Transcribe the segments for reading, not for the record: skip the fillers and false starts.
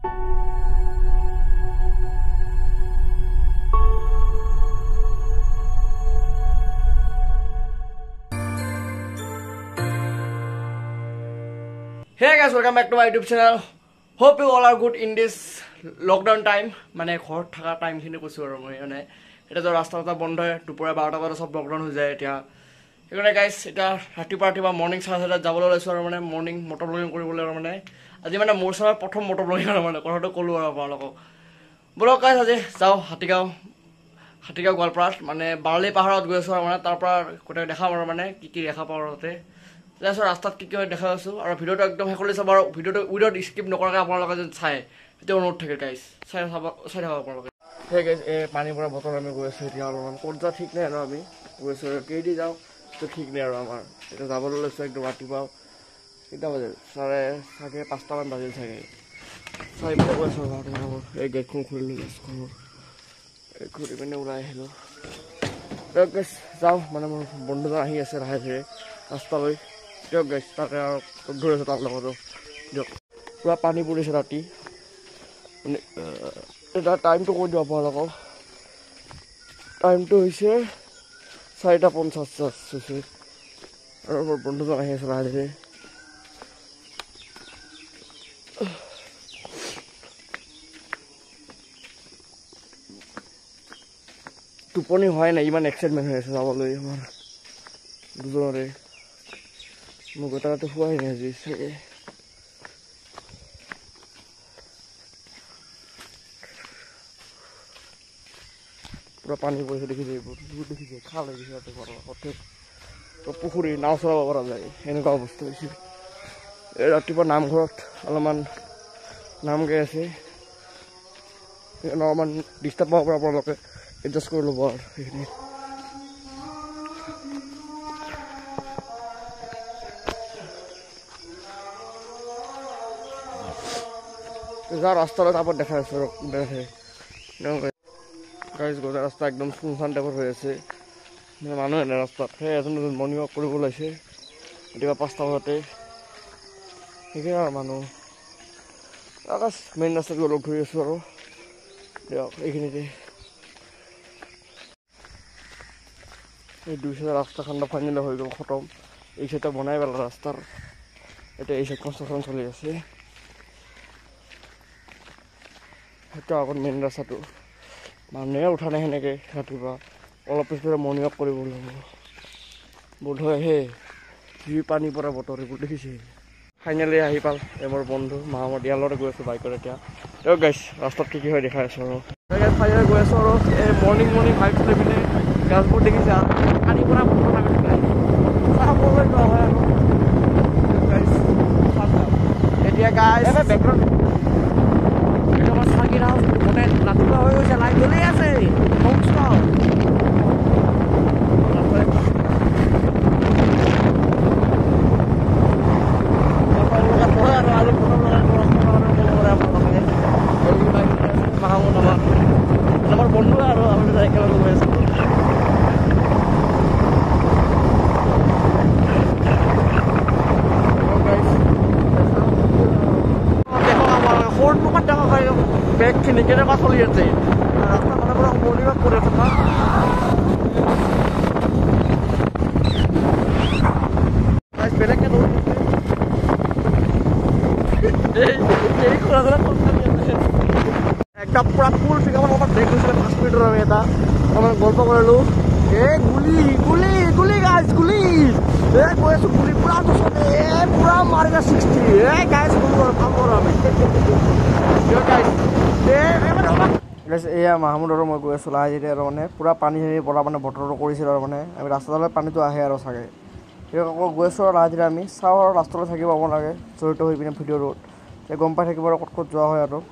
Hey guys, welcome back to my YouTube channel. Hope you all are good in this lockdown time. মানে ঘৰত থকা টাইমখিনি কৈছো আৰু মই মানে এটা তো ৰাস্তা বন্ধ হয় দুপৰীয়া 12টা বজাত সব লকডাউন হৈ যায় এতিয়া সেইকাৰণে গাইছ এটা ৰাতিপুৱা মৰ্নিং 7:30 যাবলৈ লৈছো আৰু মানে মৰ্নিং মটৰ ব্লগিং কৰিবলৈ আৰু মানে আজি মানে মোৰ সময় প্ৰথম মটৰ ব্লগিং আৰু মানে কথাটো ক'লো আৰু আপোনালোকক বলক গাইছ আজি যাওঁ হাতীগাঁও গোৱালপাৰাত মানে বাৰলি পাহাৰত গৈ আছো আৰু মানে তাৰ পৰা কোটাই দেখাম আৰু মানে কি দেখা পাওঁ তাতে ৰাস্তাত কি দেখা আছো আৰু ভিডিঅ'টো একদম শেষলৈ চাব আৰু ভিডিঅ'টো উইদাউট স্কিপ নকৰাকৈ আপোনালোকে যদি চাই তেতিয়া অনুৰোধ থাকে গাইছ চাই থাকক আপোনালোকে সেই গাইছ এই পানীৰ পৰা বটল আমি গৈ আছো এতিয়া অলপমান ক'ত যা ঠিক নাই আৰু আমি গৈ আছো কেইদি যাওঁ তো ঠিক নাই আৰু আমাৰ এতিয়া যাবলৈ লৈছো একদম ৰাতিপুৱা কেইটা বাজিল চাগে 5টামান বাজিল চাগে চাৰিফালে গৈ আছো এই গেটখন খুলিলো গেছখনৰ ঘূৰি পিনে ওলাই আহিলোঁ গাইছ যাওঁ মানে মোৰ বন্ধুজন আহি আছে লাহে ধীৰে ৰাস্তালৈ দিয়ক গাইছ তাকে আৰু ধৰি আছোঁ তাৰ লগতো দিয়ক পূৰা পানী পৰিছে ৰাতি মানে এতিয়া টাইমটো কৈ দিওঁ আপোনালোকক টাইমটো হৈছে 4:50 হৈছে আৰু মোৰ বন্ধুজন আহি আছে লাহে ধীৰে টোপনি হোৱাই নাই ইমান এক্সাইটমেণ্ট হৈ আছে যাবলৈ আমাৰ দুজনৰে মোক এটা ৰাতি হোৱাই নাই আজি চাগে পুৰা পানী পৰিছে দেখিছে এইবোৰ দেখিছে খাল হৈ গৈছে পুখুৰী নাও চলাব পৰা যায় এনেকুৱা অৱস্থা হৈছে এই ৰাতিপুৱা নামঘৰত অলপমান নাম গাই আছে অলপমান ডিষ্টাৰ্ব পাব পৰা আপোনালোকে এডজাষ্ট কৰি ল'ব আৰু সেইখিনি যাৰ ৰাস্তালৈ তাৰপৰা দেখাই আছো আৰু গাইজ গোটেই ৰাস্তা একদম শুনচান টাইপৰ হৈ আছে মানুহ এনে ৰাস্তাত সেই এজন মৰ্ণিং ৱাক কৰিব ওলাইছে ৰাতিপুৱা 5টা বজাতে সেইখিনি আৰু মানুহ মেইন ৰাস্তাত অলপ ঘূৰি আছো আৰু দিয়ক এইখিনিতে এই দুই চাইডৰ ৰাস্তাখন ফাইনেল হৈ গ'ল খতম এই চাইডে বনাই পেলাল ৰাস্তাৰ এতিয়া এই চাইড কনষ্ট্ৰাকশ্যন চলি আছে সেইটো আগত মেইন ৰাস্তাটো মানুহে উঠা নাই সেনেকৈ ৰাতিপুৱা অলপ পিছতে মৰ্ণিং ৱাক কৰিব লাগিব বোধহয় আহে যি পানী পৰা বতৰ এইবোৰ দেখিছে ফাইনেলি আহি পাল মোৰ বন্ধু মাহমদ ইয়াৰ লগতে গৈ আছোঁ বাইকত এতিয়া দিয়ক গাইছ ৰাস্তাত কি হয় দেখাই আছোঁ আৰু ফাইনেলি গৈ আছোঁ আৰু এই মৰ্ণিং বাইক লৈ পিনে গাছবোৰ দেখিছা পানীৰ পৰা বতৰ নামি পেলাই চাবলৈ যোৱা হয় আৰু এতিয়া গাইছ বেকগ্ৰাউণ্ড চাৰ্কিট হাউচ মানে ৰাতিপুৱা হৈ গৈছে লাইট জ্বলি আছে আমাৰ বন্ধু আৰু আমি একেলগে গৈ আছো বেগখিনি কেনেকুৱা চলি আছে ৰাস্তা মানে পৰা মৰ্ণিং ৱাক কৰি আছে বেলেগকে একদম পুৰা ফুল পিকআপত আমাৰ ব্ৰেক হৈছিলে 5 মিনিটৰ আমি এটা আমাৰ গল্প কৰিলোঁ গুলি গাইছ গুলি কৈ আছোঁ গুলি পুৰা পুৰা মাৰিলে 60 গাইছ কাম কৰোঁ আমি এয়া মাহমুদ আৰু মই গৈ আছোঁ লাহে ধীৰে আৰু মানে পুৰা পানী পৰা মানে বতৰটো কৰিছিল আৰু মানে আমি ৰাস্তালৈ পানীটো আহে আৰু চাগে সেই আকৌ গৈ আছোঁ আৰু লাহে ধীৰে আমি চাওঁ আৰু ৰাস্তালৈ থাকিব আপোনালোকে জড়িত হৈ পিনে ভিডিঅ'টোত গম পাই থাকিব আৰু ক'ত যোৱা হয় আৰু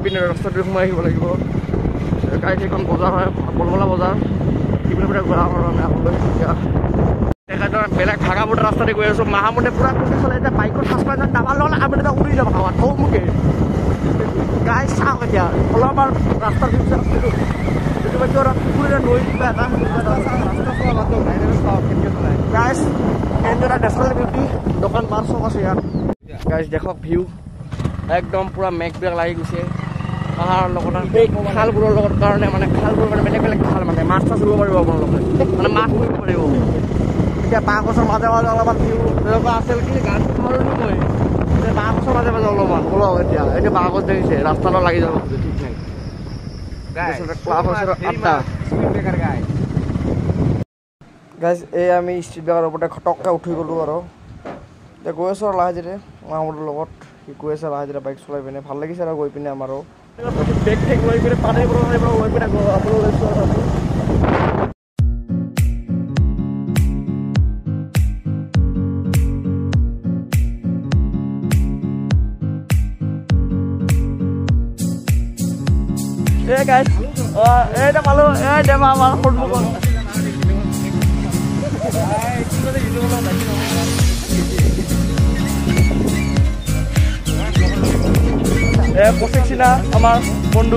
ইপিনে ৰাস্তাটো সোমাই আহিব লাগিব গাড়ী এখন বজাৰ হয় বলবলা বজাৰ ইপিনে ঘূৰা কাৰণে আগলৈ এতিয়া বেলেগ ভাগা মোটা ৰাস্তাতে গৈ আছোঁ মাহামুনে পুৰা কুটি চলাই এতিয়া বাইকত সাজপাই ডাবাৰ লগত আমি এটা উৰি যাব খাৱা থৌ মোকে গাই চাওক এতিয়া অলপমান ৰাস্তাৰ পুখুৰীৰে নৈ কিবা এটা গাইজ এইটো এটা নেশ্যনেল বিউটি দোকান পাৰ চব আছে ইয়াত গাইজ দেখক ভিউ একদম পুৰা মেঘবিলাক লাগি গৈছে পাহাৰৰ লগত সেই খালবোৰৰ লগত কাৰণে মানে খালবোৰ মানে বেলেগ বেলেগ খাল মানে মাছ চাছ ৰুব পাৰিব আপোনালোকে মানে মাছ কৰিব পাৰিব এতিয়া বাঁহ গছৰ মাজে মাজে অলপমান ভিউ তেনেকুৱা আছিল কি গান সলনি মই বাঁহ গছৰ মাজে মাজে অলপমান ওলাও এতিয়া এতিয়া বাঁহ গছ দেখিছে ৰাস্তালৈ লাগি যাব ঠিক নাই গাইজ এই আমি ষ্ট্ৰীট বেগাৰ ওপৰতে খটককৈ উঠি গ'লোঁ আৰু এতিয়া গৈ আছোঁ আৰু লাহে ধীৰে মাহঁতৰ লগত সি গৈ আছে লাহে ধীৰে বাইক চলাই পিনে ভাল লাগিছে আৰু গৈ পিনে আমাৰো বেগ ঠেক লৈ পিনে পানীৰ পৰা লৈ পিনে আপোনালোক লৈছোঁ আৰু আমি guys, এটা পালো দেবা আমার ফুটবল আমার বন্ধু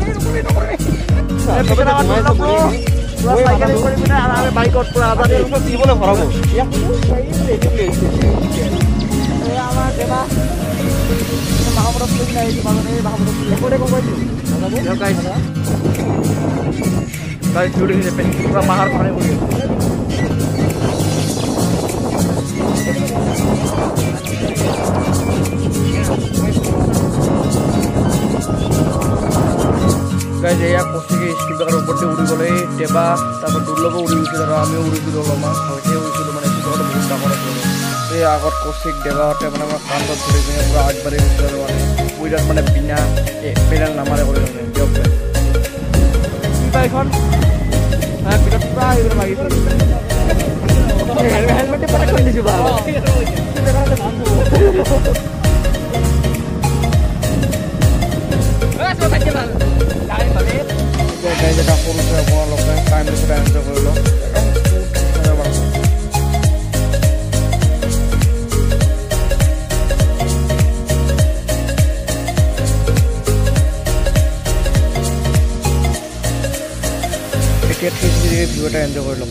বাইকত পুরা দিবলে ভরাব আমার দেবা পাহাড় পাহাড়ে এয়া কচিকে স্কুটাৰৰ ওপৰতে উৰি গ'লে দেবা তাৰপৰা দুৰ্লভো উৰি গৈছিল আৰু আমিও উৰিছিলোঁ অলপমান ভালকৈ উৰিছিলোঁ মানে স্কুটাৰটো বহুত ডাঙৰ আছিল এই আগত কচিক দেবাহঁতে মানে আমাৰ কান্ধত ধৰি পিনে পুৰা আগবাঢ়ি গৈছিল আৰু মানে উইৰাত মানে বিনা পেডাল নামাৰে কৰি মানে দিয়ক বাইকখন পিছত পুৰা আহিবলৈ লাগিছিল হেলমেটে পটককৈ দিছোঁ বাৰু যেটা সৰুছে আপোনালোকে টাইমটো এনজয় কৰি লওক এতিয়া 360 ভিউ এটা এনজয় কৰি লওক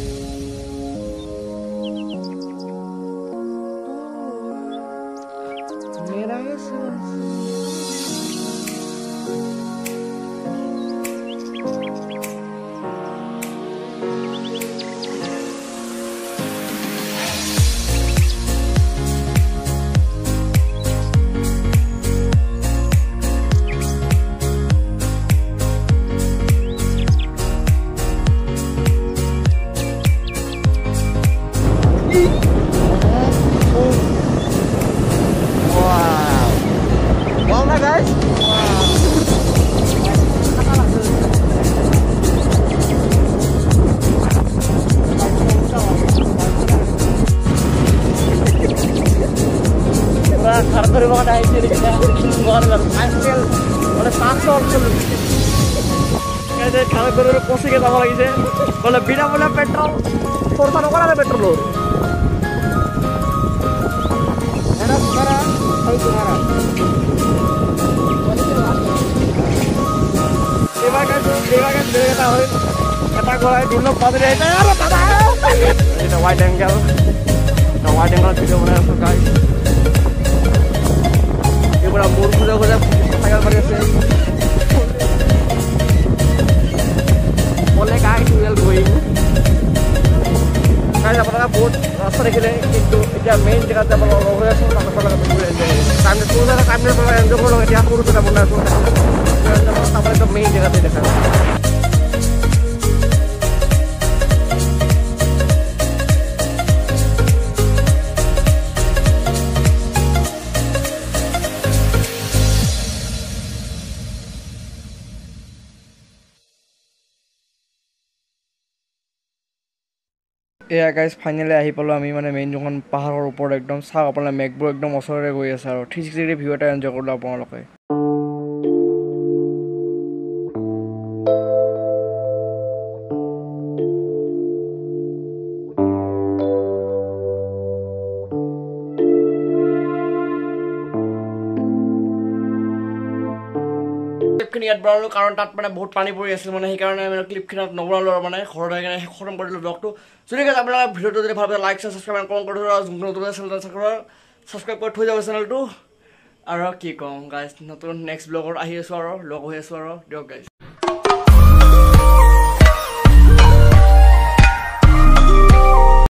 কচিকে যাব লাগিছে বোলে বিনামূলীয়া পেট্ৰল খৰচা নকৰা পেট্ৰলৰ এটা হয় এটা গড়াই দুৰ্লভ পাতি এটা ৱাইড এংগেল ভিডিঅ' বনাই আছো গাইজ এইবোৰ মোৰ খোজা খোজা চাইকেল মাৰি আছে বলে গাইজ উইল গোয়িং গাইজ আপোনালোকে বহুত ৰাস্তা দেখিলে কিন্তু এতিয়া মেইন জেগাত যাব লগৰ আছোঁ টাইম এনজয় কৰি লওক এতিয়া সৰু জেগা বনাই আছোঁ আপোনালোকে মেইন জেগাতে দেখা এয়া গাইজ ফাইনেলি আহি পালোঁ আমি মানে মেইন যোনখন পাহাৰৰ ওপৰত একদম চাওক আপোনালোকে মেঘবোৰ একদম ওচৰৰে গৈ আছে আৰু 360 ভিউ এটা এনজয় কৰিলোঁ আপোনালোকে ক্লিপখিনি ইয়াত বনালোঁ কাৰণ তাত মানে বহুত পানী পৰি আছিল মানে সেইকাৰণে মানে ক্লিপখিনত নবনালোঁ আৰু মানে ঘৰত আহি কিনে খতম কৰি দিলোঁ ব্লগটো যদি আপোনালোকে ভিডিঅ'টো যদি ভাল পায় লাইক ছাবস্ক্ৰাইব কমেণ্ট কৰি থৈ যোনটো নতুন চেনেল ছাবস্ক্ৰাইব কৰি থৈ যাব চেনেলটো আৰু কি কওঁ গাইজ নতুন নেক্সট ব্লগত আহি আছোঁ আৰু লগ হৈ আছোঁ আৰু দিয়ক গাইজ